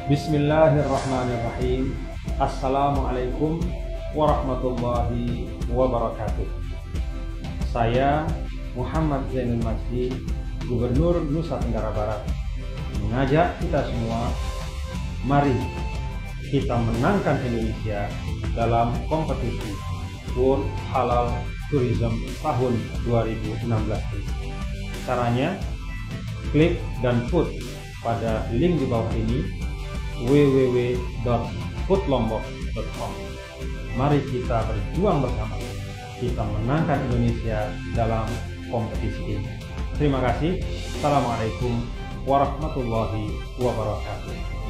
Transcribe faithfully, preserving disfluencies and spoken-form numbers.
Bismillahirrahmanirrahim. Assalamualaikum warahmatullahi wabarakatuh. Saya Muhammad Zainul Majdi, Gubernur Nusa Tenggara Barat, mengajak kita semua, mari kita menangkan Indonesia dalam kompetisi World Halal Tourism tahun dua ribu enam belas ini. Caranya, klik dan vote pada link di bawah ini, w w w dot food lombok dot com. Mari kita berjuang bersama, kita menangkan Indonesia dalam kompetisi ini. Terima kasih. Assalamualaikum warahmatullahi wabarakatuh.